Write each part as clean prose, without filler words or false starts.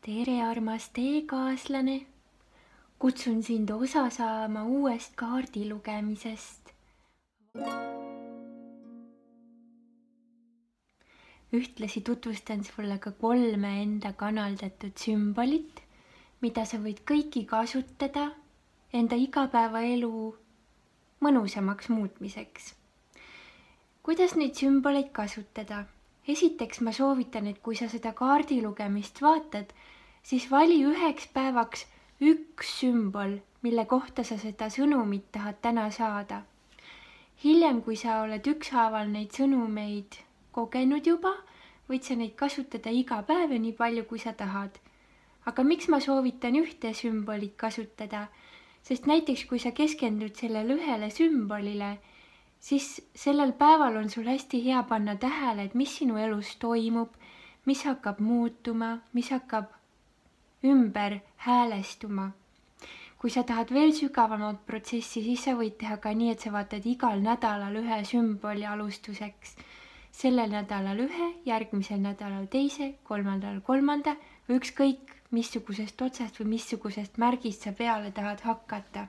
tere, armas teekaaslane! Kutsun sind osa saama uuest kaardi lugemisest. Ühtlasi tutvustan sulle ka 3 enda kanaldatud sümbolit, mida sa võid kõiki kasutada enda igapäevaelu mõnusamaks muutmiseks. Kuidas neid sümboleid kasutada? Esiteks ma soovitan, et kui sa seda kaardi lugemist vaatad, siis vali 1 päevaks 1 sümbol, mille kohta sa seda sõnumit tahad täna saada. Hiljem, kui sa oled ükshaaval neid sõnumeid kogenud juba, võid sa neid kasutada iga päev ja nii palju, kui sa tahad. Aga miks ma soovitan 1 sümbolit kasutada? Sest näiteks, kui sa keskendud sellele 1 sümbolile, siis sellel päeval on sul hästi hea panna tähele, et mis sinu elus toimub, mis hakkab muutuma, mis hakkab ümber häälestuma. Kui sa tahad veel sügavamat protsessi, siis sa võid teha ka nii, et sa vaatad igal nädalal 1 sümboli alustuseks. Sellel nädalal 1, järgmisel nädalal 2, 3, ükskõik missugusest otsast või missugusest märgist sa peale tahad hakata.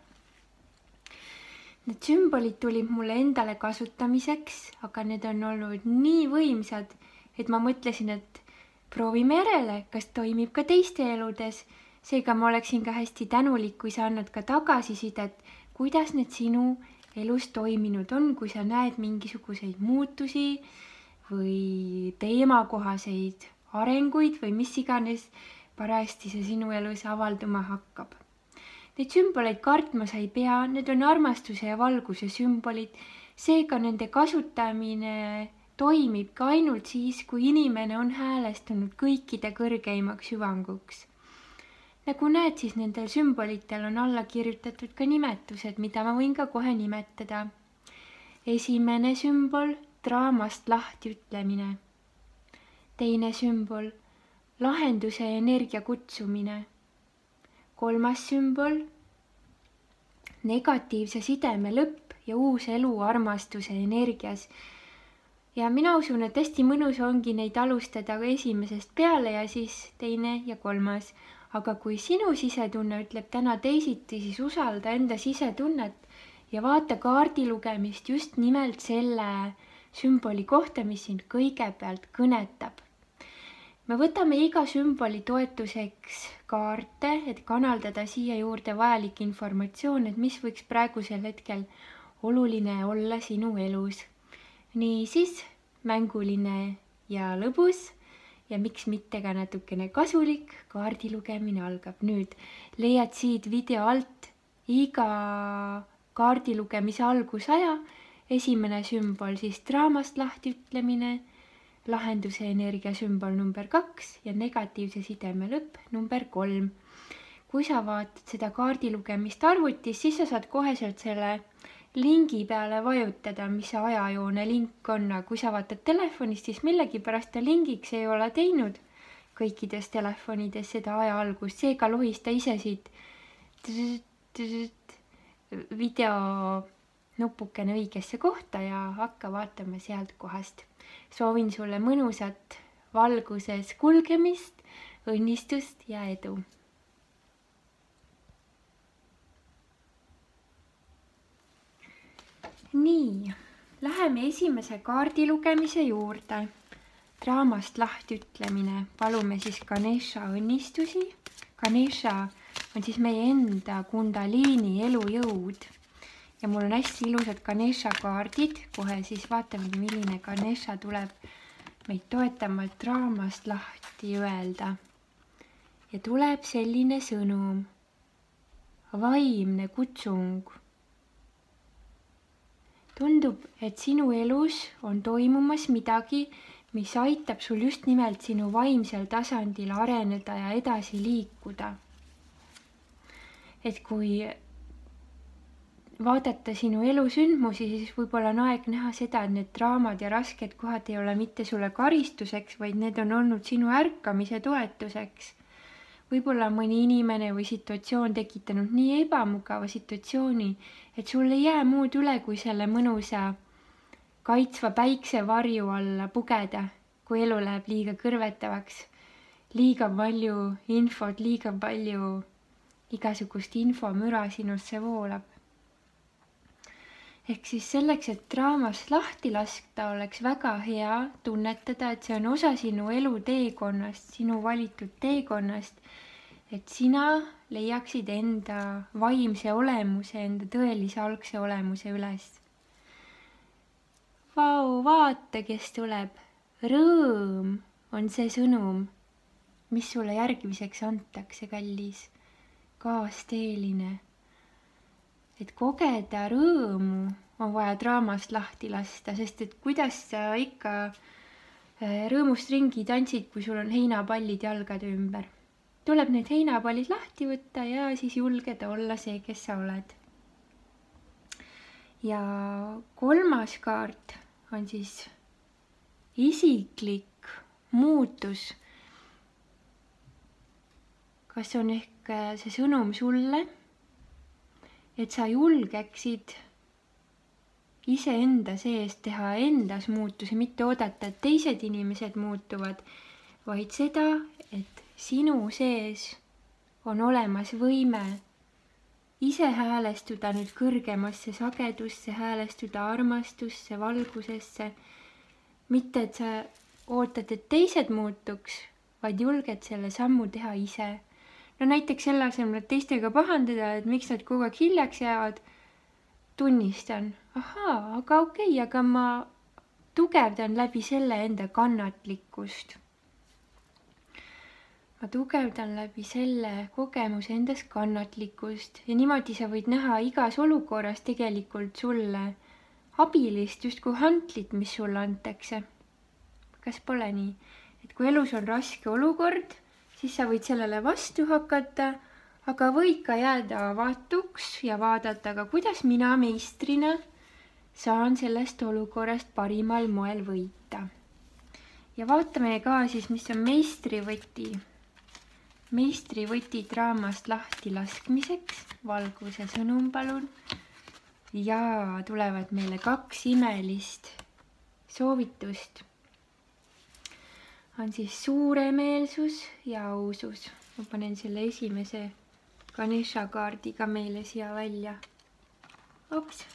Need sümbolid tulid mulle endale kasutamiseks, aga need on olnud nii võimsad, et ma mõtlesin, et proovime järele, kas toimib ka teiste eludes. Seega ma oleksin ka hästi tänulik, kui sa annad ka tagasisidet, kuidas need sinu elus toiminud on, kui sa näed mingisuguseid muutusi või teemakohaseid arenguid või mis iganes parajasti see sinu elus avalduma hakkab. Neid sümboleid kartma sa ei pea, need on armastuse ja valguse sümbolid, seega nende kasutamine toimib ka ainult siis, kui inimene on häälestanud kõikide kõrgeimaks hüvanguks. Nagu näed, siis nendel sümbolitel on alla kirjutatud ka nimetused, mida ma võin ka kohe nimetada. 1. sümbol, draamast lahti ütlemine. 2. sümbol, lahenduse energia kutsumine. 3. sümbol, negatiivse sideme lõpp ja uus elu armastuse energias. Ja mina usun, et hästi mõnus ongi neid alustada 1. peale ja siis 2. ja 3. Aga kui sinu sisetunne ütleb täna teisiti, siis usalda enda sisetunnet ja vaata kaardi lugemist just nimelt selle sümboli kohta, mis sind kõigepealt kõnetab. Me võtame iga sümboli toetuseks kaarte, et kanaldada siia juurde vajalik informatsioon, et mis võiks praegusel hetkel oluline olla sinu elus. Niisiis, mänguline ja lõbus ja miks mitte ka natukene kasulik kaardi lugemine algab nüüd. Leiad siit video alt iga kaardi lugemise algusaja. 1. sümbol siis draamast lahti ütlemine, lahenduse energia sümbol number 2 ja negatiivse sideme lõpp number 3. Kui sa vaatad seda kaardi lugemist arvutis, siis sa saad koheselt selle lingi peale vajutada, mis see ajajoone link on. Kui sa vaatad telefonist, siis millegipärast ta lingiks ei ole teinud kõikides telefonides seda aja algust. Seega lohista ise siit video nupukene õigesse kohta ja hakka vaatama sealt kohast. Soovin sulle mõnusat valguses kulgemist, õnnistust ja edu. Nii, läheme 1. kaardi lugemise juurde. Draamast lahti ütlemine. Palume siis Ganesha õnnistusi. Ganesha on siis meie enda kundaliini elujõud. Ja mul on hästi ilusad Ganesha kaardid. Kohe siis vaatame, milline Ganesha tuleb meid toetama, et draamast lahti öelda. Ja tuleb selline sõnum. Vaimne kutsung. Tundub, et sinu elus on toimumas midagi, mis aitab sul just nimelt sinu vaimsel tasandil areneda ja edasi liikuda. Et kui vaadata sinu elusündmusi, siis võib-olla on aeg näha seda, et need draamad ja rasked kohad ei ole mitte sulle karistuseks, vaid need on olnud sinu ärkamise toetuseks. Võib-olla mõni inimene või situatsioon tekitanud nii ebamugava situatsiooni, et sul ei jää muud üle, kui selle mõnusa kaitsva päiksevarju alla pugeda, kui elu läheb liiga kõrvetavaks. liiga palju infot, liiga palju igasugust infomüra sinusse voolab. Ehk siis selleks, et draamast lahti laskda, oleks väga hea tunnetada, et see on osa sinu eluteekonnast, sinu valitud teekonnast, et sina leiaksid enda vaimse olemuse, enda tõelise algse olemuse üles. Vau, vaata, kes tuleb. Rõõm on see sõnum, mis sulle järgmiseks antakse, kallis kaasteeline. Et kogeda rõõmu on vaja draamast lahti lasta, sest et kuidas sa ikka rõõmust ringi tantsid, kui sul on heinapallid jalgade ümber. Tuleb need heinapallid lahti võtta ja siis julgeda olla see, kes sa oled. Ja 3. kaart on siis isiklik muutus. Kas on ehk see sõnum sulle, et sa julgeksid iseenda sees teha endas muutusi, mitte oodata, et teised inimesed muutuvad, vaid seda, et sinu sees on olemas võime ise häälestuda nüüd kõrgemasse sagedusse, häälestuda armastusse, valgusesse. Mitte, et sa ootad, et teised muutuks, vaid julged selle sammu teha ise. No näiteks selle asemel, et teistega pahandada, et miks nad kogu aeg hiljaks jäävad, tunnistan, aga okei, aga ma tugevdan läbi selle enda kannatlikkust. Ma tugevdan läbi selle kogemuse endas kannatlikkust ja niimoodi sa võid näha igas olukorras tegelikult sulle abilist, justkui hantlit, mis sulle antakse. Kas pole nii? Et kui elus on raske olukord, siis sa võid sellele vastu hakata, aga võid ka jääda avatuks ja vaadata, aga kuidas mina meistrina saan sellest olukorrast parimal moel võita. Ja vaatame ka siis, mis on meistrivõti. Meistrivõti draamast lahti laskmiseks. Valguse sõnum, palun. Ja tulevad meile 2 imelist soovitust. On siis suuremeelsus ja ausus. Ma panen selle esimese Ganesha kaardiga meile siia välja. Ops.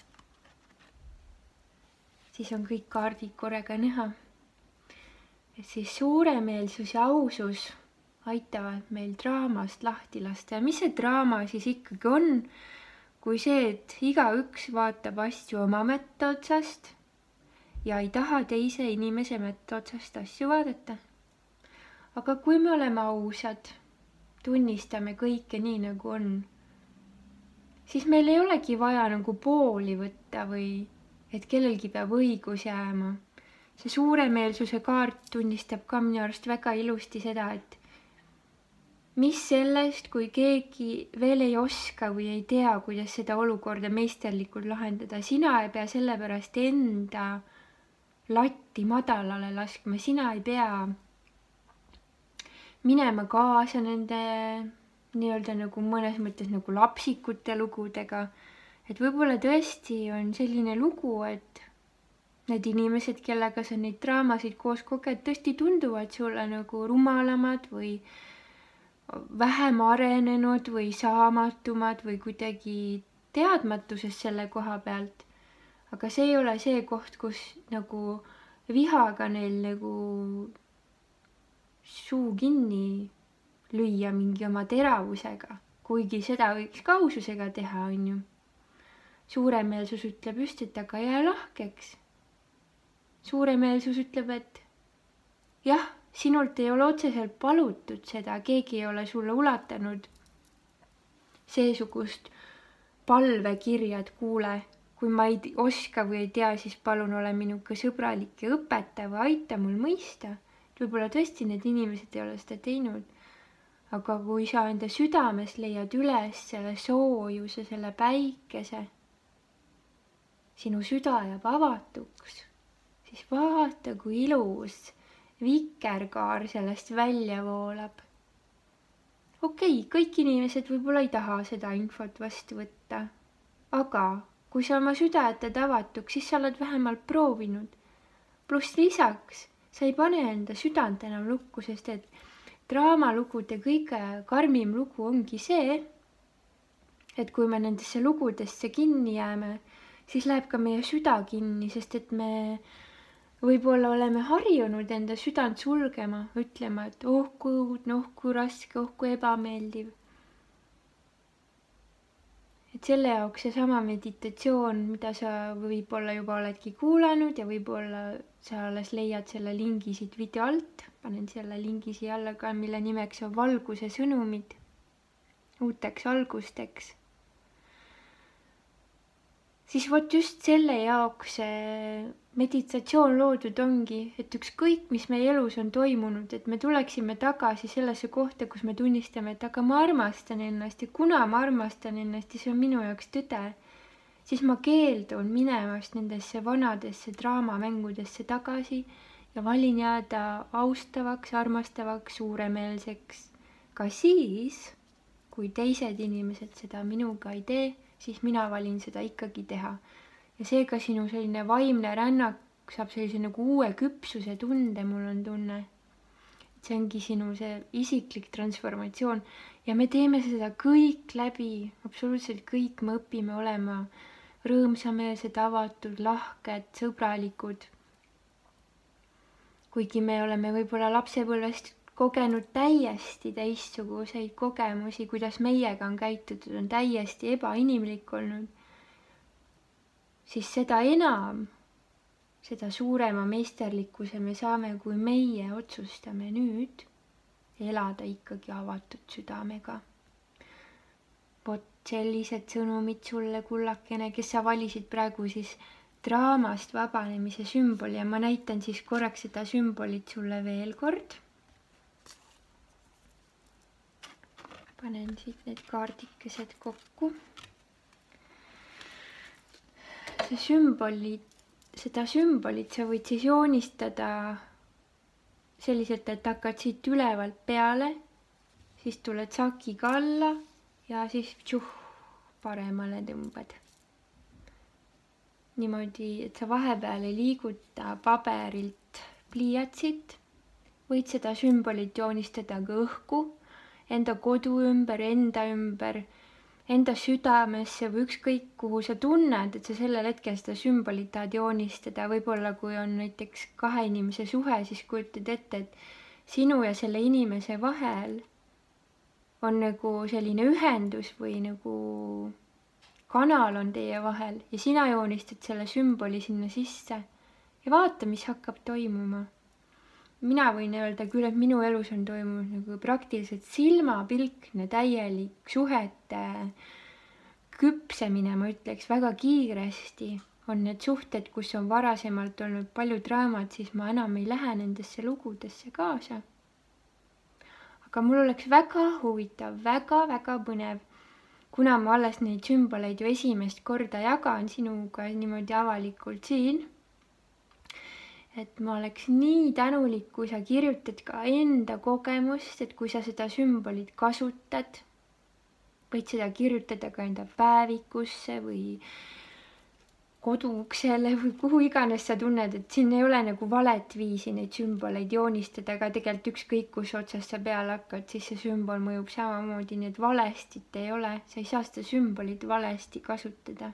Siis on kõik kaardid korraga näha. Et siis suuremeelsus ja ausus aitavad meil draamast lahti lasta. Ja mis see draama siis ikkagi on? Kui see, et igaüks vaatab asju oma mätta otsast ja ei taha teise inimese mätta otsast asju vaadata. Aga kui me oleme ausad, tunnistame kõike nii nagu on, siis meil ei olegi vaja nagu pooli võtta või et kellelgi peab õigus jääma. See suuremeelsuse kaart tunnistab ka minu arust väga ilusti seda, et mis sellest, kui keegi veel ei oska või ei tea, kuidas seda olukorda meisterlikult lahendada. Sina ei pea sellepärast enda latti madalale laskma. Sina ei pea minema kaasa nende nii-öelda nagu mõnes mõttes nagu lapsikute lugudega. Et võib-olla tõesti on selline lugu, et need inimesed, kellega sa neid draamasid koos koged, tõesti tunduvad sulle nagu rumalamad või vähem arenenud või saamatumad või kuidagi teadmatuses selle koha pealt. Aga see ei ole see koht, kus nagu vihaga neil nagu suu kinni lüüa mingi oma teravusega, kuigi seda võiks ka aususega teha, on ju. Suuremeelsus ütleb just, et aga jää lahkeks. Suuremeelsus ütleb, et jah, sinult ei ole otseselt palutud seda, keegi ei ole sulle ulatanud seesugust palvekirja, et kuule, kui ma ei oska või ei tea, siis palun ole minuga sõbralik ja õpeta või aita mul mõista. Võib-olla tõesti need inimesed ei ole seda teinud. Aga kui sa enda südames leiad üles selle soojuse, selle päikese, sinu süda jääb avatuks, siis vaata, kui ilus vikerkaar sellest välja voolab. Okei, kõik inimesed võib-olla ei taha seda infot vastu võtta, aga kui sa oma süda jätad avatuks, siis sa oled vähemalt proovinud. Pluss lisaks, sa ei pane enda südant enam lukku, sest et draamalugude kõige karmim lugu ongi see, et kui me nendesse lugudesse kinni jääme, siis läheb ka meie süda kinni, sest et me võib-olla oleme harjunud enda südant sulgema, ütlema, et oh kui õudne, oh kui raske, oh kui ebameeldiv. Et selle jaoks seesama meditatsioon, mida sa võib-olla juba oledki kuulanud ja võib-olla sa alles leiad selle lingi siit video alt, panen selle lingi siia alla ka, mille nimeks on valguse sõnumid uuteks algusteks. Siis vot just selle jaoks meditatsioon loodud ongi, et ükskõik, mis meie elus on toimunud, et me tuleksime tagasi sellesse kohta, kus me tunnistame, et aga ma armastan ennast ja kuna ma armastan ennast ja see on minu jaoks tõde, siis ma keeldun minemast nendesse vanadesse draamamängudesse tagasi ja valin jääda austavaks, armastavaks, suuremeelseks. Ka siis, kui teised inimesed seda minuga ei tee, siis mina valin seda ikkagi teha. Ja seega sinu selline vaimne rännak saab sellise nagu uue küpsuse tunde, mul on tunne. See ongi sinu see isiklik transformatsioon ja me teeme seda kõik läbi, absoluutselt kõik me õpime olema rõõmsameelsed, avatud, lahked, sõbralikud. Kuigi me oleme võib-olla lapsepõlvest kogenud täiesti teistsuguseid kogemusi, kuidas meiega on käitutud, on täiesti ebainimlik olnud, siis seda enam, seda suurema meisterlikkuse me saame, kui meie otsustame nüüd elada ikkagi avatud südamega. Vot sellised sõnumid sulle, kullakene, kes sa valisid praegu siis draamast vabanemise sümboli ja ma näitan siis korraks seda sümbolit sulle veel kord. Panen siit need kaardikesed kokku. Seda sümbolit sa võid siis joonistada selliselt, et hakkad siit ülevalt peale, siis tuled sakiga alla ja siis paremale tõmbad. Niimoodi, et sa vahepeal ei liiguta paberilt pliiatsit, võid seda sümbolit joonistada ka õhku, enda kodu ümber, enda südamesse või ükskõik kuhu sa tunned, et sa sellel hetkel seda sümbolit tahad joonistada. Võib-olla kui on näiteks kahe inimese suhe, siis kujutad ette, et sinu ja selle inimese vahel on nagu selline ühendus või nagu kanal on teie vahel ja sina joonistad selle sümboli sinna sisse ja vaata, mis hakkab toimuma. Mina võin öelda küll, et minu elus on toimunud nagu praktiliselt silmapilkne täielik suhete küpsemine, ma ütleks väga kiiresti. On need suhted, kus on varasemalt olnud palju draamat, siis ma enam ei lähe nendesse lugudesse kaasa. Aga mul oleks väga huvitav, väga põnev, kuna ma alles neid sümboleid ju esimest korda jagan sinuga niimoodi avalikult siin. Et ma oleks nii tänulik, kui sa kirjutad ka enda kogemust, et kui sa seda sümbolit kasutad, võid seda kirjutada ka enda päevikusse või koduuksele või kuhu iganes sa tunned, et siin ei ole nagu valet viisi neid sümboleid joonistada, aga tegelikult ükskõik kus otsast sa peale hakkad, siis see sümbol mõjub samamoodi, nii et valestit ei ole, sa ei saa seda sümbolit valesti kasutada.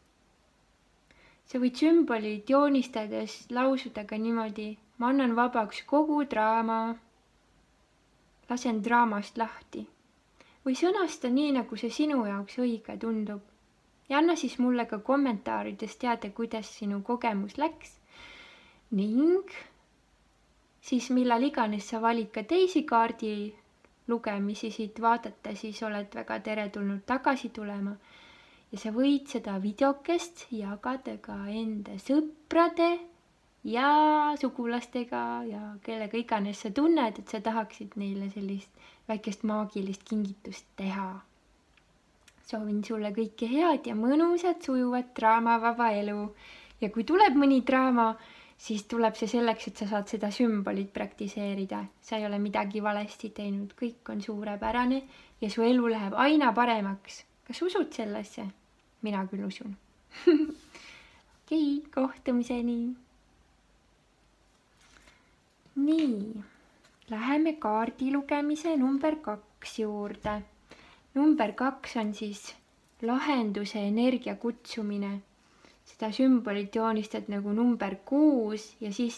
Sa võid sümbolit joonistades lausuda ka niimoodi, ma annan vabaks kogu draama, lasen draamast lahti. Või sõnasta nii, nagu see sinu jaoks õige tundub. Ja anna siis mulle ka kommentaarides teada, kuidas sinu kogemus läks. Ning siis millal iganes sa valid ka teisi kaardi lugemisi siit vaadata, siis oled väga teretulnud tagasi tulema. Ja sa võid seda videokest jagada ka enda sõprade ja sugulastega ja kellega iganes sa tunned, et sa tahaksid neile sellist väikest maagilist kingitust teha. Soovin sulle kõike head ja mõnusat, sujuvat, draamavaba elu. Ja kui tuleb mõni draama, siis tuleb see selleks, et sa saad seda sümbolit praktiseerida. Sa ei ole midagi valesti teinud, kõik on suurepärane ja su elu läheb aina paremaks. Kas usud sellesse? Mina küll usun. Okei, kohtumiseni. Nii, läheme kaardi lugemise number 2 juurde. Number 2 on siis lahenduse energia kutsumine. Seda sümbolit joonistad nagu number 6 ja siis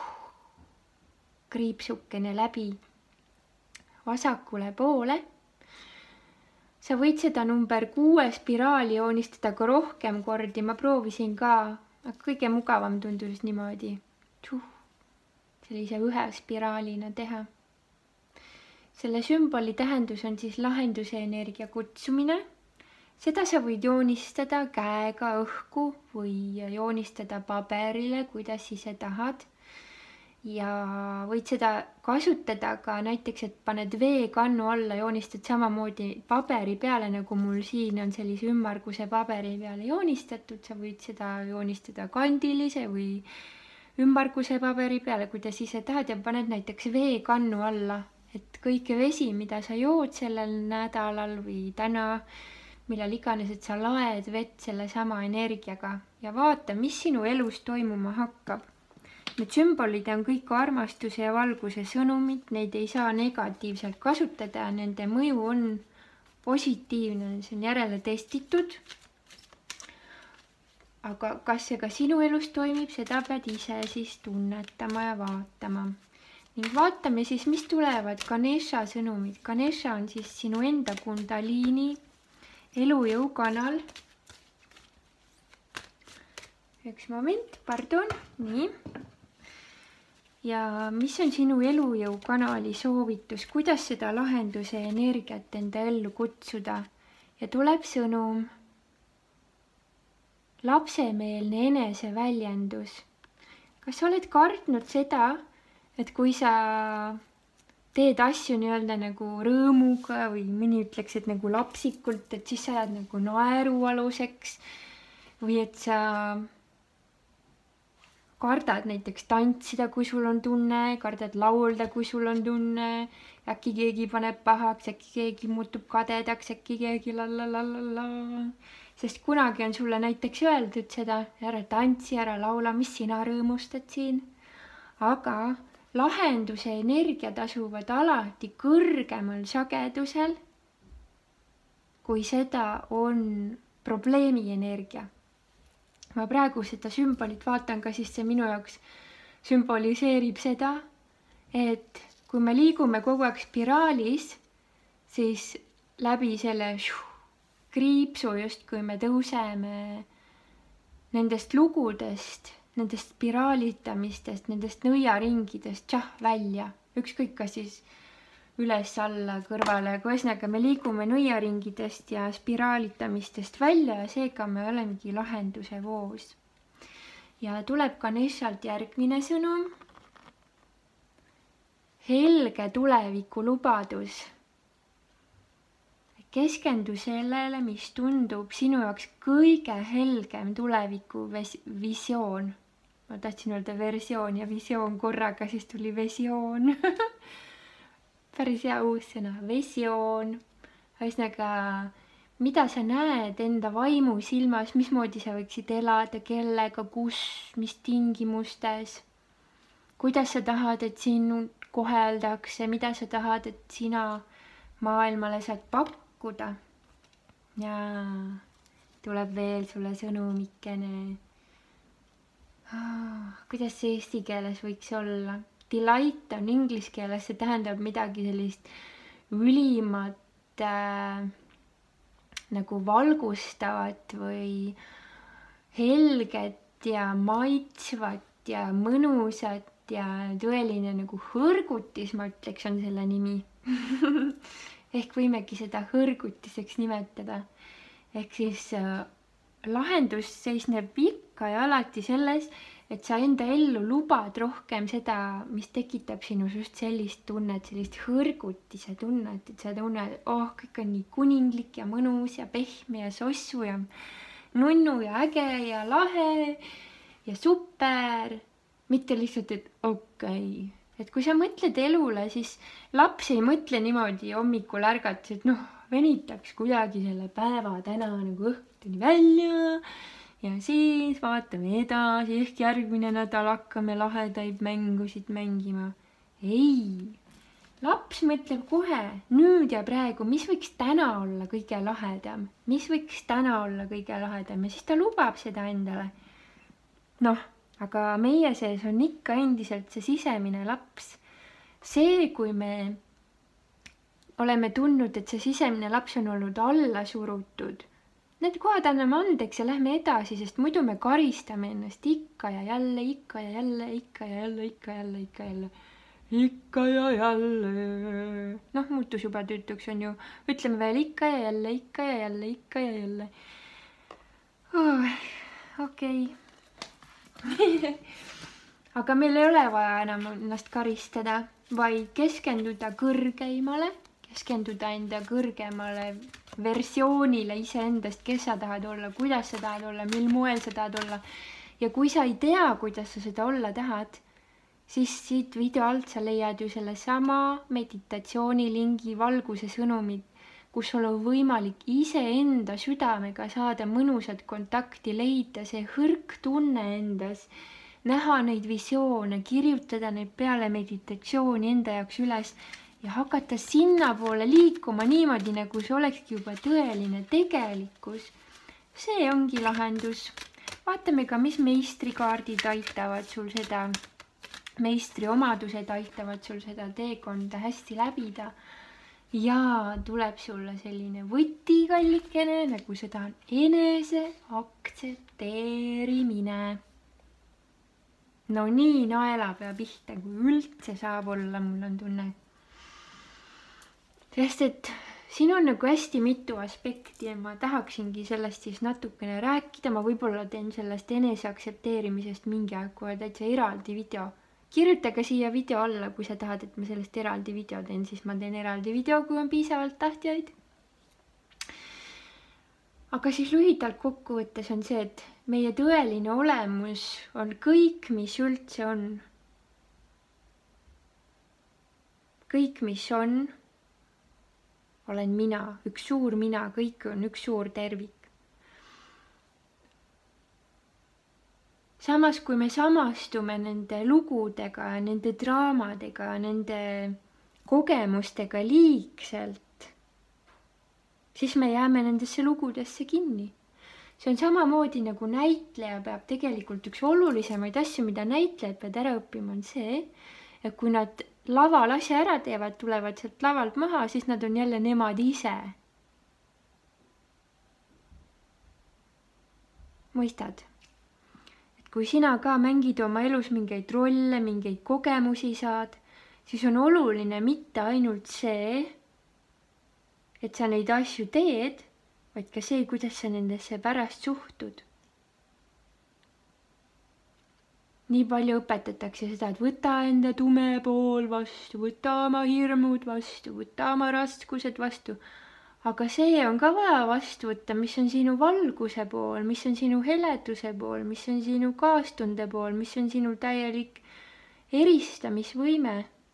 kriipsukene läbi vasakule poole. Sa võid seda number 6 spiraali joonistada ka rohkem kordi, ma proovisin ka, aga kõige mugavam tundus niimoodi sellise ühe spiraalina teha. Selle sümboli tähendus on siis lahenduse energia kutsumine. Seda sa võid joonistada käega õhku või joonistada paberile, kuidas ise tahad. Ja võid seda kasutada ka näiteks, et paned veekannu alla, joonistad samamoodi paberi peale, nagu mul siin on sellise ümmarguse paberi peale joonistatud. Sa võid seda joonistada kandilise või ümmarguse paberi peale, kuidas ise tahad ja paned näiteks veekannu alla, et kõik vesi, mida sa jood sellel nädalal või täna, millal iganes, et sa laed vett selle sama energiaga ja vaata, mis sinu elus toimuma hakkab. Need sümbolid on kõik armastuse ja valguse sõnumid, neid ei saa negatiivselt kasutada, nende mõju on positiivne, see on järele testitud. Aga kas see ka sinu elus toimib, seda pead ise siis tunnetama ja vaatama. Ning vaatame siis, mis tulevad Ganesha sõnumid. Ganesha on siis sinu enda kundaliini elujõu kanal. Üks moment, pardon, nii. Ja mis on sinu elujõu kanali soovitus, kuidas seda lahenduse energiat enda ellu kutsuda? Ja tuleb sõnum. Lapsemeelne eneseväljendus. Kas sa oled kartnud seda, et kui sa teed asju nii-öelda nagu rõõmuga või mõni ütleks, et nagu lapsikult, et siis sa jääd nagu naerualuseks või et sa kardad näiteks tantsida, kui sul on tunne, kardad laulda, kui sul on tunne, äkki keegi paneb pahaks, äkki keegi muutub kadedaks, äkki keegi lalalala. Sest kunagi on sulle näiteks öeldud seda, ära tantsi, ära laula, mis sina rõõmustad siin. Aga lahenduse energiad asuvad alati kõrgemal sagedusel, kui seda on probleemi energia. Ma praegu seda sümbolit vaatan ka, siis see minu jaoks sümboliseerib seda, et kui me liigume kogu aeg spiraalis, siis läbi selle kriipsu just, kui me tõuseme nendest lugudest, nendest spiraalitamistest, nendest nõiaringidest välja. Ükskõik ka siis üles, alla, kõrvale, aga ühesõnaga me liigume nõiaringidest ja spiraalitamistest välja ja seega me olemegi lahenduse voos. Ja tuleb Ganeshalt järgmine sõnum. Helge tuleviku lubadus. Keskendu sellele, mis tundub sinu jaoks kõige helgem tuleviku visioon. Ma tahtsin öelda versioon ja visioon korraga, siis tuli visioon. Päris hea uus sõna, visioon. Ühesõnaga, mida sa näed enda vaimu silmas, mismoodi sa võiksid elada, kellega, kus, mis tingimustes, kuidas sa tahad, et sinu koheldakse, mida sa tahad, et sina maailmale saad pakkuda. Ja tuleb veel sulle sõnumikene. Kuidas see eesti keeles võiks olla? Delight on inglise keeles, see tähendab midagi sellist ülimat nagu valgustavat või helget ja maitsvat ja mõnusat ja tõeline nagu hõrgutis, ma ütleks, on selle nimi. Ehk võimegi seda hõrgutiseks nimetada. Ehk siis lahendus seisneb ikka ja alati selles, et sa enda ellu lubad rohkem seda, mis tekitab sinus just sellist tunnet, sellist hõrgutise tunnet, et sa tunned, kõik on nii kuninglik ja mõnus ja pehme ja sossu ja nunnu ja äge ja lahe ja super. Mitte lihtsalt, et okei. Et kui sa mõtled elule, siis laps ei mõtle niimoodi hommikul ärgates, et venitaks kuidagi selle päeva täna nagu õhtuni välja. Ja siis vaatame edasi, ehk järgmine nädal hakkame lahedaid mängusid mängima. Ei, laps mõtleb kohe nüüd ja praegu, mis võiks täna olla kõige lahedam, ja siis ta lubab seda endale. Noh, aga meie sees on ikka endiselt see sisemine laps. See, kui me oleme tundnud, et see sisemine laps on olnud alla surutud, need kohad anname andeks ja lähme edasi, sest muidu me karistame ennast ikka ja jälle. Noh, muutus juba tüütuks, on ju. Ütleme veel ikka ja jälle. Okei. Aga meil ei ole vaja enam ennast karistada, vaid keskenduda kõrgeimale, keskenduda enda kõrgemale versioonile iseendast, kes sa tahad olla, kuidas sa tahad olla, mil moel sa tahad olla. Ja kui sa ei tea, kuidas sa seda olla tahad, siis siit video alt sa leiad ju selle sama meditatsioonilingi valguse sõnumid, kus sul on võimalik iseenda südamega saada mõnusat kontakti, leida see hõrk tunne endas, näha neid visioone, kirjutada neid peale meditatsiooni enda jaoks üles ja hakata sinna poole liikuma niimoodi, nagu see olekski juba tõeline tegelikkus. See ongi lahendus. Vaatame ka, mis meistrikaardid aitavad sul seda, meistri omadused aitavad sul seda teekonda hästi läbida. Ja tuleb sulle selline võtikallikene, nagu seda on enese aktsepteerimine. No nii naelapea pihta, kui üldse saab olla, mul on tunne. Sest, et siin on nagu hästi mitu aspekti ja ma tahaksingi sellest siis natukene rääkida. Ma võib-olla teen sellest enese aktsepteerimisest mingi aeg kohe täitsa eraldi video. Kirjutage siia video alla, kui sa tahad, et ma sellest eraldi video teen, siis ma teen eraldi video, kui on piisavalt tahtjaid. Aga siis lühidalt kokkuvõttes on see, et meie tõeline olemus on kõik, mis üldse on. Kõik, mis on, olen mina, üks suur mina, kõik on üks suur tervik. Samas, kui me samastume nende lugudega, nende draamadega, nende kogemustega liigselt, siis me jääme nendesse lugudesse kinni. See on samamoodi nagu näitleja peab tegelikult üks olulisemaid asju, mida näitlejad peavad ära õppima, on see, et kui nad laval asja ära teevad, tulevad sealt lavalt maha, siis nad on jälle nemad ise. Mõistad? Kui sina ka mängid oma elus mingeid rolle, mingeid kogemusi saad, siis on oluline mitte ainult see, et sa neid asju teed, vaid ka see, kuidas sa nendesse pärast suhtud. Nii palju õpetatakse seda, et võta enda tume pool vastu, võta oma hirmud vastu, võta oma raskused vastu. Aga see on ka vaja vastu võtta, mis on sinu valguse pool, mis on sinu heleduse pool, mis on sinu kaastunde pool, mis on sinu täielik eristamisvõime.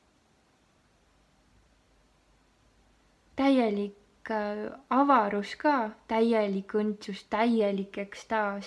Täielik avarus ka, täielik õndsus, täielik ekstaas.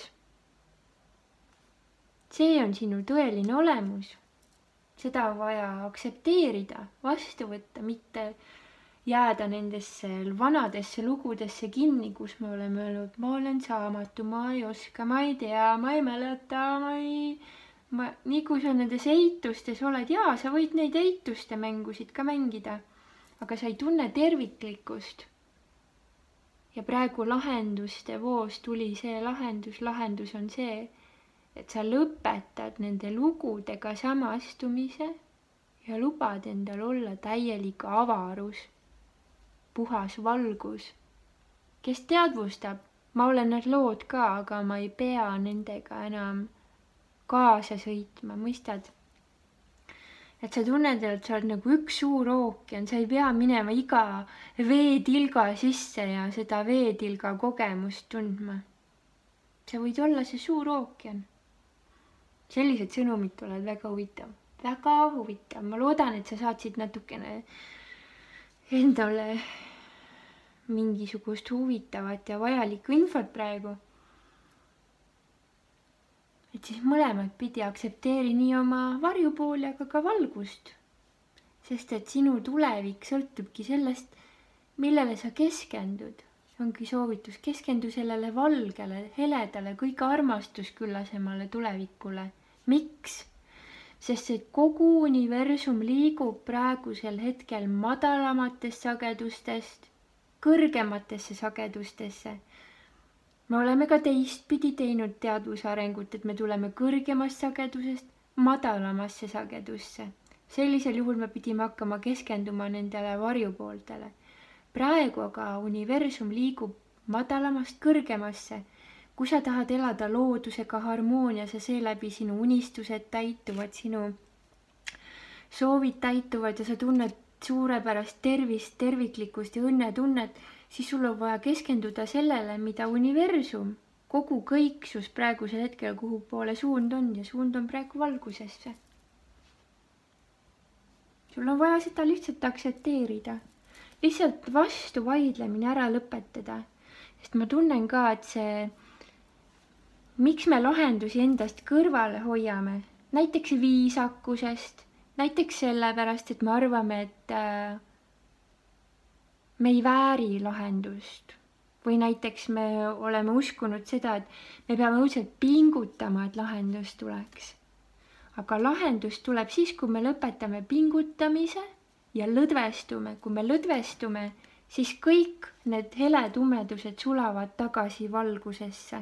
See on sinu tõeline olemus. Seda on vaja aktsepteerida, vastu võtta, mitte jääda nendesse vanadesse lugudesse kinni, kus me oleme öelnud, ma olen saamatu, ma ei oska, ma ei tea, ma ei mäleta, nii kui sa nendes eitustes oled, jaa, sa võid neid eituste mängusid ka mängida, aga sa ei tunne terviklikkust. Ja praegu lahenduste voos tuli see lahendus on see, et sa lõpetad nende lugudega samastumise ja lubad endal olla täielik avarus, puhas valgus, kes teadvustab, ma olen need lood ka, aga ma ei pea nendega enam kaasa sõitma, mõistad? Et sa tunned, et sa oled nagu üks suur ookean, sa ei pea minema iga veetilga sisse ja seda veetilga kogemust tundma. Sa võid olla see suur ookean. Sellised sõnumid tulevad väga huvitav. Väga huvitav. Ma loodan, et sa saatsid natukene endale mingisugust huvitavat ja vajalikku infot praegu. Et siis mõlemad pidi aktsepteeri nii oma varjupooli, aga ka valgust. sest et sinu tulevik sõltubki sellest, millele sa keskendud. Ongi soovitus, keskendu sellele valgele, heledale, kõige armastusküllasemale tulevikule. Miks? Sest et kogu universum liigub praegusel hetkel madalamatest sagedustest kõrgematesse sagedustesse. Me oleme ka teistpidi teinud teadvusarengut, et me tuleme kõrgemast sagedusest madalamasse sagedusse. Sellisel juhul me pidime hakkama keskenduma nendele varjupooltele. Praegu aga universum liigub madalamast kõrgemasse. Kui sa tahad elada loodusega harmoonias ja seeläbi sinu unistused täituvad, sinu soovid täituvad ja sa tunned suurepärast tervist, terviklikkust ja õnnetunnet, siis sul on vaja keskenduda sellele, mida universum, kogu kõiksus praegusel hetkel, kuhu poole suund on, ja suund on praegu valgusesse. Sul on vaja seda lihtsalt aktsepteerida, lihtsalt vastu vaidlemine ära lõpetada, sest ma tunnen ka, et see, miks me lahendusi endast kõrvale hoiame, näiteks viisakusest, näiteks sellepärast, et me arvame, et me ei vääri lahendust. Või näiteks me oleme uskunud seda, et me peame õudselt pingutama, et lahendus tuleks. Aga lahendus tuleb siis, kui me lõpetame pingutamise ja lõdvestume. Kui me lõdvestume, siis kõik need heletumedused sulavad tagasi valgusesse.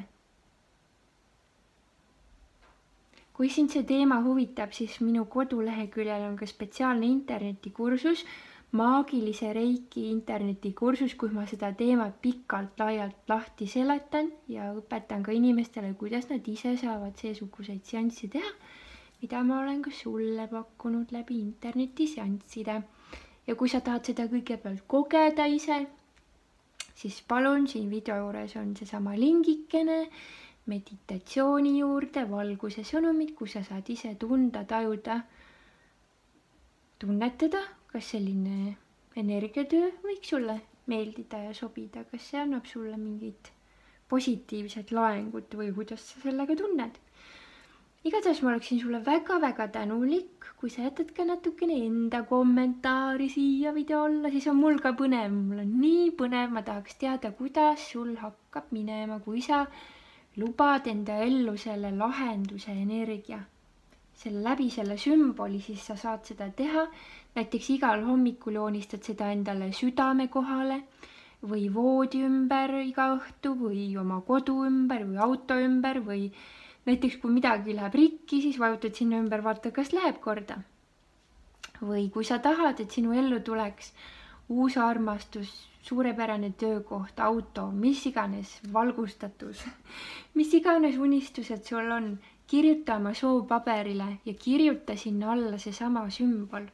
Kui sind see teema huvitab, siis minu koduleheküljel on ka spetsiaalne internetikursus, maagilise reiki internetikursus, kus ma seda teemat pikalt laialt lahti seletan ja õpetan ka inimestele, kuidas nad ise saavad seesuguseid seansse teha, mida ma olen ka sulle pakkunud läbi internetiseansside. Ja kui sa tahad seda kõigepealt kogeda ise, siis palun, siin video juures on seesama lingikene, meditatsiooni juurde, valguse sõnumid, kus sa saad ise tunda, tajuda, tunnetada, kas selline energiatöö võiks sulle meeldida ja sobida, kas see annab sulle mingit positiivset laengut või kuidas sa sellega tunned. Igatahes ma oleksin sulle väga-väga tänulik, kui sa jätad ka natukene enda kommentaari siia video alla, siis on mul ka põnev, mul on nii põnev, ma tahaks teada, kuidas sul hakkab minema, kui sa lubad enda ellu selle lahenduse energia. Selle läbi selle sümboli, siis sa saad seda teha. Näiteks igal hommikul joonistad seda endale südame kohale või voodi ümber iga õhtu või oma kodu ümber või auto ümber või näiteks kui midagi läheb rikki, siis vajutad sinna ümber, vaata, kas läheb korda. Või kui sa tahad, et sinu ellu tuleks uus armastus, suurepärane töökoht, auto, mis iganes, valgustatus, mis iganes unistused sul on, kirjuta oma soov paberile ja kirjuta sinna alla seesama sümbol.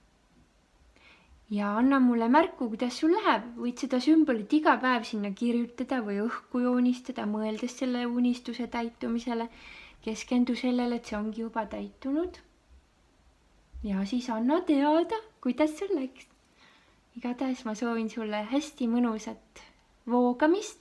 Ja anna mulle märku, kuidas sul läheb. Võid seda sümbolit iga päev sinna kirjutada või õhku joonistada, mõeldes selle unistuse täitumisele. Keskendu sellele, et see ongi juba täitunud. Ja siis anna teada, kuidas sul läks. Igatahes ma soovin sulle hästi mõnusat voogamist.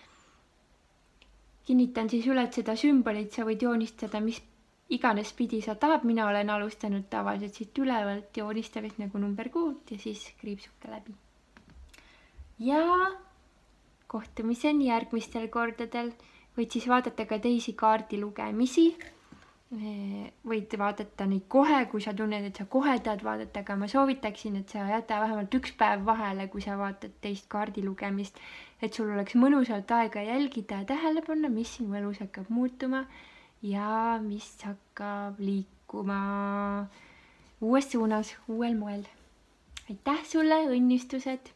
Kinnitan siis üle, et seda sümbolit sa võid joonistada, mis iganes pidi sa tahad. Mina olen alustanud tavaliselt siit ülevalt joonistamist nagu number 6 ja siis kriipsuke läbi. Ja kohtumiseni järgmistel kordadel. Võid siis vaadata ka teisi kaardilugemisi. Võid vaadata neid kohe, kui sa tunned, et sa kohe tahad vaadata, aga ma soovitaksin, et sa jäta vähemalt 1 päev vahele, kui sa vaatad teist kaardilugemist, et sul oleks mõnusalt aega jälgida ja tähele panna, mis sinu elus hakkab muutuma ja mis hakkab liikuma uues suunas, uuel moel. Aitäh sulle, õnnistused!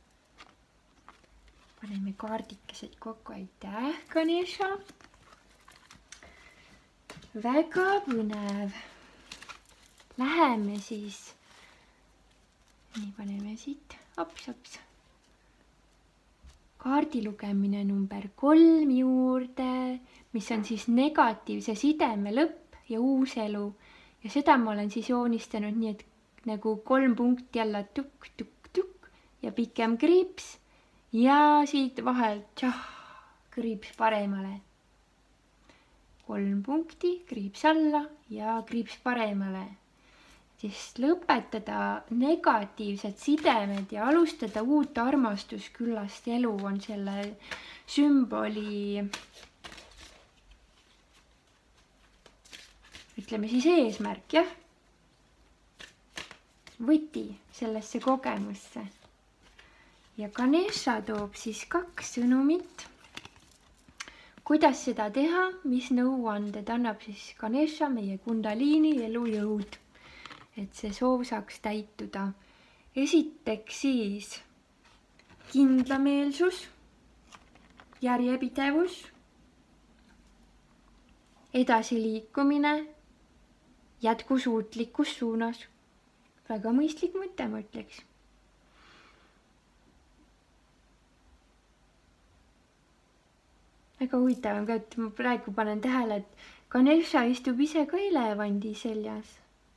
Paneme kaardikesed kokku, aitäh, Ganesha! Väga põnev. Läheme siis. Nii, paneme siit. Hops. Kaardilugemine number 3 juurde, mis on siis negatiivse sideme lõpp ja uus elu. Ja seda ma olen siis joonistanud nii, et nagu 3 punkti jälle tukk ja pikem kriips. Ja siit vahelt kriips paremale. 3 punkti, kriips alla ja kriips paremale. siis lõpetada negatiivsed sidemed ja alustada uut armastusküllast elu on selle sümboli, ütleme siis eesmärk, jah. Võti sellesse kogemusse. Ja Ganesha toob siis 2 sõnumit. Kuidas seda teha, mis nõuanded annab siis Ganesha, meie kundaliini elujõud, et see soov saaks täituda. Esiteks siis kindlameelsus, järjepidevus, edasiliikumine, jätkusuutlikkus suunas. Väga mõistlik mõte, ma ütleks. Väga huvitav on ka, et ma praegu panen tähele, et Ganesha istub ise ka elevandi seljas.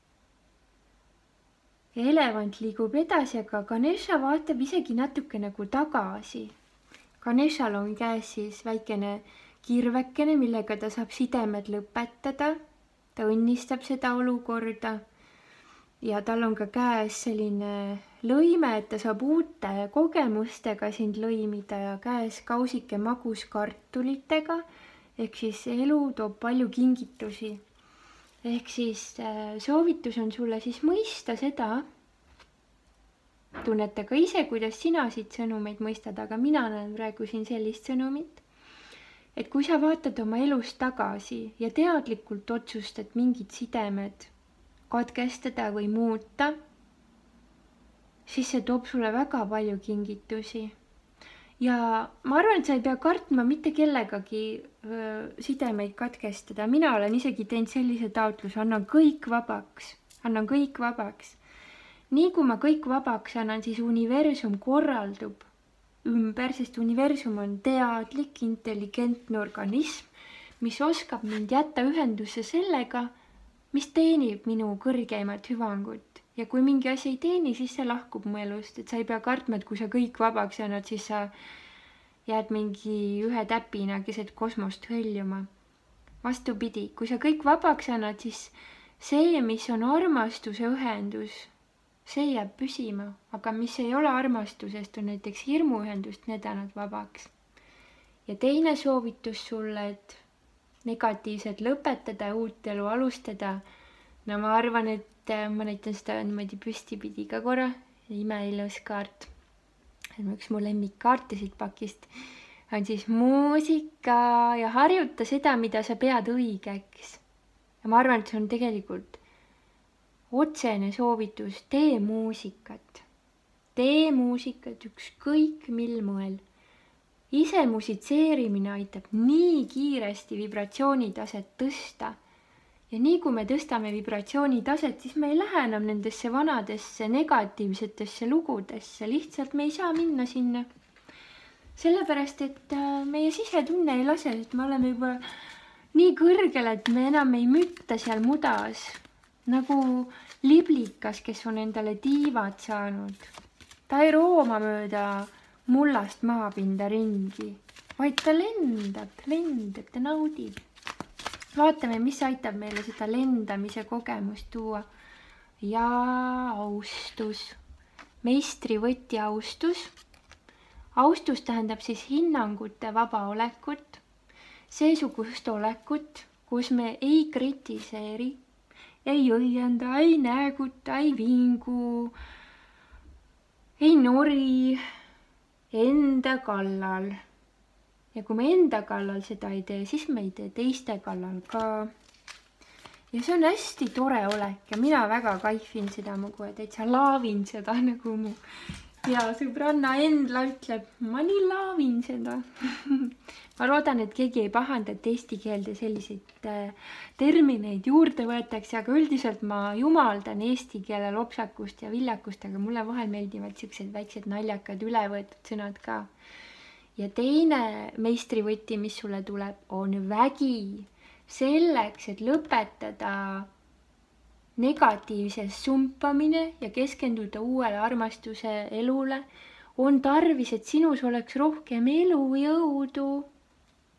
Ja elevant liigub edasi, aga Ganesha vaatab isegi natuke nagu tagasi. Ganeshal on käes siis väikene kirvekene, millega ta saab sidemed lõpetada. Ta õnnistab seda olukorda. Ja tal on ka käes selline lõime, et ta saab uute kogemustega sind lõimida ja käes kausike maguskartulitega. Ehk siis elu toob palju kingitusi. Ehk siis soovitus on sulle siis mõista seda. Tunneta ka ise, kuidas sina siit sõnumeid mõistad, aga mina näen praegu siin sellist sõnumit. Et kui sa vaatad oma elust tagasi ja teadlikult otsustad mingid sidemed katkestada või muuta, siis see toob sulle väga palju kingitusi. Ja ma arvan, et sa ei pea kartma mitte kellegagi sidemeid katkestada. Mina olen isegi teinud sellise taotluse, annan kõik vabaks. Nii kui ma kõik vabaks annan, siis universum korraldub ümber, sest universum on teadlik, intelligentne organism, mis oskab mind jätta ühendusse sellega, mis teenib minu kõrgeimat hüvangut. Ja kui mingi asi ei teeni, siis see lahkub mu elust. Et sa ei pea kartma, et kui sa kõik vabaks annad, siis sa jääd mingi ühe täpina keset kosmost hõljuma. Vastupidi, kui sa kõik vabaks annad, siis see, mis on armastuse ühendus, see jääb püsima. Aga mis ei ole armastusest, on näiteks hirmuühendust, need annad vabaks. Ja teine soovitus sulle, et negatiivselt lõpetada ja uut elu alustada. No ma arvan, et ma näitan seda niimoodi püstipidi ka korra. Imeilus kaart. Üks mu lemmikkaarte siit pakist on siis muusika ja harjuta seda, mida sa pead õigeks. Ja ma arvan, et see on tegelikult otsene soovitus. Tee muusikat. Tee muusikat ükskõik mil moel. Ise musitseerimine aitab nii kiiresti vibratsioonitaset tõsta. Ja nii kui me tõstame vibratsioonitaset, siis me ei lähe enam nendesse vanadesse negatiivsetesse lugudesse. Lihtsalt me ei saa minna sinna. Sellepärast, et meie sisetunne ei lase, et me oleme juba nii kõrgel, et me enam ei mütta seal mudas. Nagu liblikas, kes on endale tiivad saanud. Ta ei rooma mööda mullast maapinda ringi, vaid ta lendab, ta naudib. Vaatame, mis aitab meile seda lendamise kogemust tuua. Ja austus. Meistrivõti austus. Austus tähendab siis hinnangute vaba olekut. Seesugust olekut, kus me ei kritiseeri, ei õienda, ei nääguta, ei vingu, ei nori, enda kallal. Ja kui me enda kallal seda ei tee, siis me ei tee teiste kallal ka. Ja see on hästi tore olek ja mina väga kaifin seda, ma kohe täitsa laavin seda, nagu mu hea sõbranna Endla ütleb, ma nii laavin seda. Ma loodan, et keegi ei pahanda, et eesti keelde selliseid termineid juurde võetakse, aga üldiselt ma jumaldan eesti keele lopsakust ja viljakust, aga mulle vahel meeldivad sellised väiksed naljakad ülevõetud sõnad ka. Ja teine meistrivõti, mis sulle tuleb, on vägi. Selleks, et lõpetada negatiivses sumpamine ja keskenduda uuele armastuse elule, on tarvis, et sinus oleks rohkem elujõudu.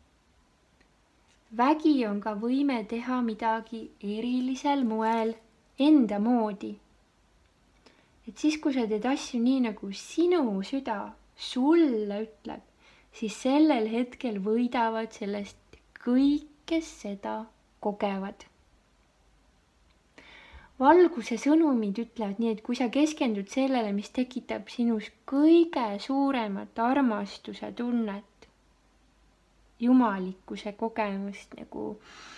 Vägi on ka võime teha midagi erilisel moel enda moodi. Et siis, kui sa teed asju nii, nagu sinu süda sulle ütleb, siis sellel hetkel võidavad sellest kõik, kes seda kogevad. Valguse sõnumid ütlevad nii, et kui sa keskendud sellele, mis tekitab sinus kõige suuremat armastuse tunnet, jumalikkuse kogemust, nagu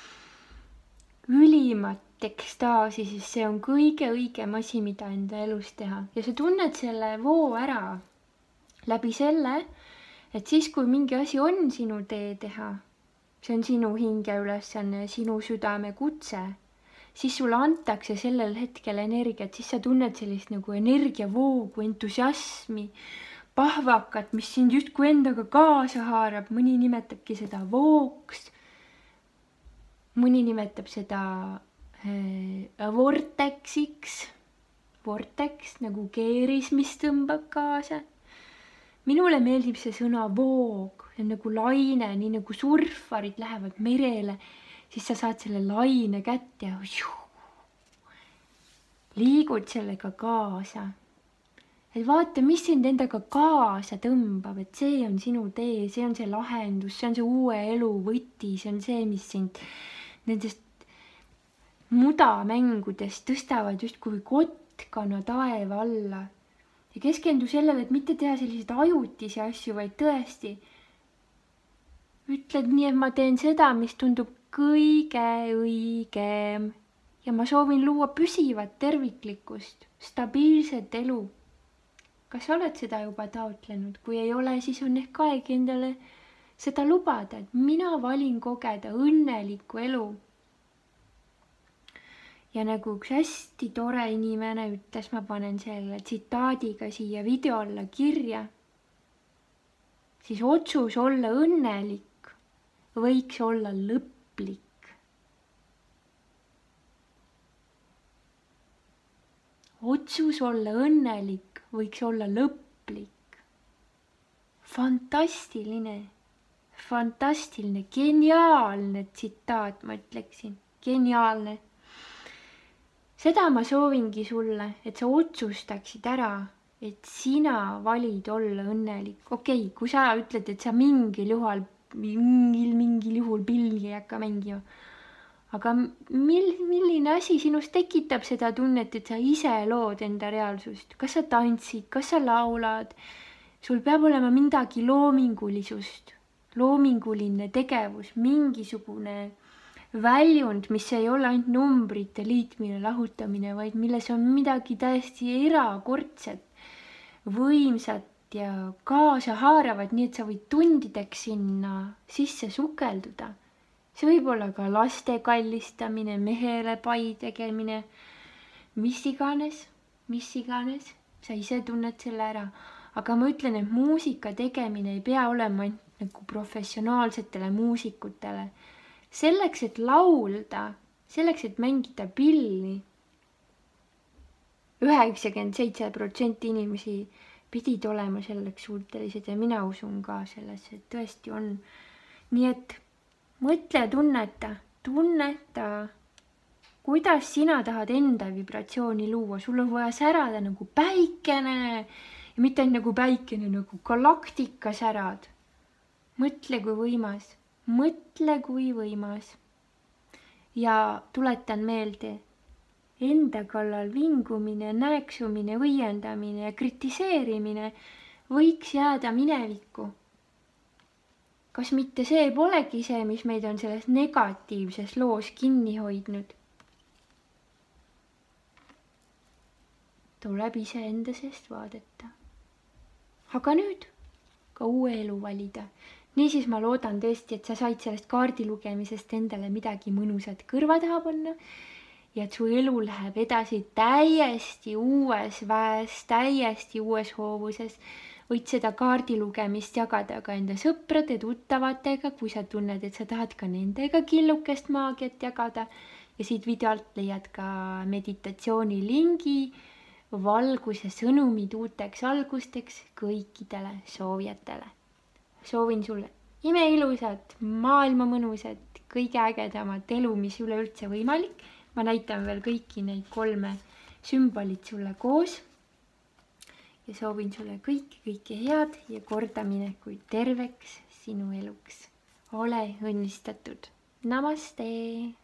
ülimat ekstaasi, siis see on kõige õigem asi, mida enda elus teha. Ja sa tunned selle voo ära läbi selle, et siis, kui mingi asi on sinu tee teha, see on sinu hingeülesanne, sinu südame kutse, siis sulle antakse sellel hetkel energiat, siis sa tunned sellist nagu energiavoogu, entusiasmi, pahvakat, mis sind justkui endaga kaasa haarab. Mõni nimetabki seda vooks, mõni nimetab seda vortexiks, vortex nagu keeris, mis tõmbab kaasa. Minule meeldib see sõna voog, see on nagu laine, nii nagu surfarid lähevad merele, siis sa saad selle laine kätte ja liigud sellega kaasa. Et vaata, mis sind endaga kaasa tõmbab, et see on sinu tee, see on see lahendus, see on see uue elu võti, see on see, mis sind nendest mudamängudest tõstavad justkui kotkana taeva alla. Ja keskendu sellele, et mitte teha selliseid ajutisi asju, vaid tõesti ütled nii, et ma teen seda, mis tundub kõige õigem ja ma soovin luua püsivat terviklikkust, stabiilset elu. Kas sa oled seda juba taotlenud? Kui ei ole, siis on ehk aeg endale seda lubada, et mina valin kogeda õnnelikku elu. Ja nagu üks hästi tore inimene ütles, ma panen selle tsitaadiga siia video alla kirja, siis otsus olla õnnelik võiks olla lõplik. Otsus olla õnnelik võiks olla lõplik. Fantastiline, geniaalne tsitaat, ma ütleksin, geniaalne. Seda ma soovingi sulle, et sa otsustaksid ära, et sina valid olla õnnelik. Okei, kui sa ütled, et sa mingil juhul pilli ei hakka mängima. Aga milline asi sinust tekitab seda tunnet, et sa ise lood enda reaalsust? Kas sa tantsid, kas sa laulad? Sul peab olema midagi loomingulisust, loominguline tegevus, mingisugune väljund, mis ei ole ainult numbrite liitmine, lahutamine, vaid milles on midagi täiesti erakordset, võimsat ja kaasa haaravat, nii et sa võid tundideks sinna sisse sukelduda. See võib olla ka laste kallistamine, mehele pai tegemine, mis iganes, sa ise tunned selle ära. Aga ma ütlen, et muusika tegemine ei pea olema ainult nagu professionaalsetele muusikutele. Selleks, et laulda, selleks, et mängida pilli, 97% inimesi pidid olema selleks suutelised ja mina usun ka sellesse, et tõesti on. Nii et mõtle ja tunneta, kuidas sina tahad enda vibratsiooni luua. Sul on vaja särada nagu päikene ja mitte ainult nagu päikene, nagu galaktika särad. Mõtle, kui võimas. Ja tuletan meelde, enda kallal vingumine, nääksumine, õiendamine ja kritiseerimine võiks jääda minevikku. Kas mitte see polegi see, mis meid on selles negatiivses loos kinni hoidnud? Tuleb iseenda seest vaadata. Aga nüüd ka uue elu valida. Niisiis ma loodan tõesti, et sa said sellest kaardi lugemisest endale midagi mõnusat kõrva taha panna ja et su elu läheb edasi täiesti uues väes, täiesti uues hoovuses. Võid seda kaardi lugemist jagada ka enda sõprade, tuttavatega, kui sa tunned, et sa tahad ka nendega killukest maagiat jagada. Ja siit videolt leiad ka meditatsiooni lingi, valguse sõnumid uuteks algusteks kõikidele soovijatele. Soovin sulle imeilusat, maailma mõnusat, kõige ägedamat elu, mis üleüldse võimalik. ma näitan veel kõiki neid 3 sümbolit sulle koos ja soovin sulle kõike head ja kordaminekuid terveks sinu eluks. Ole õnnistatud. Namaste!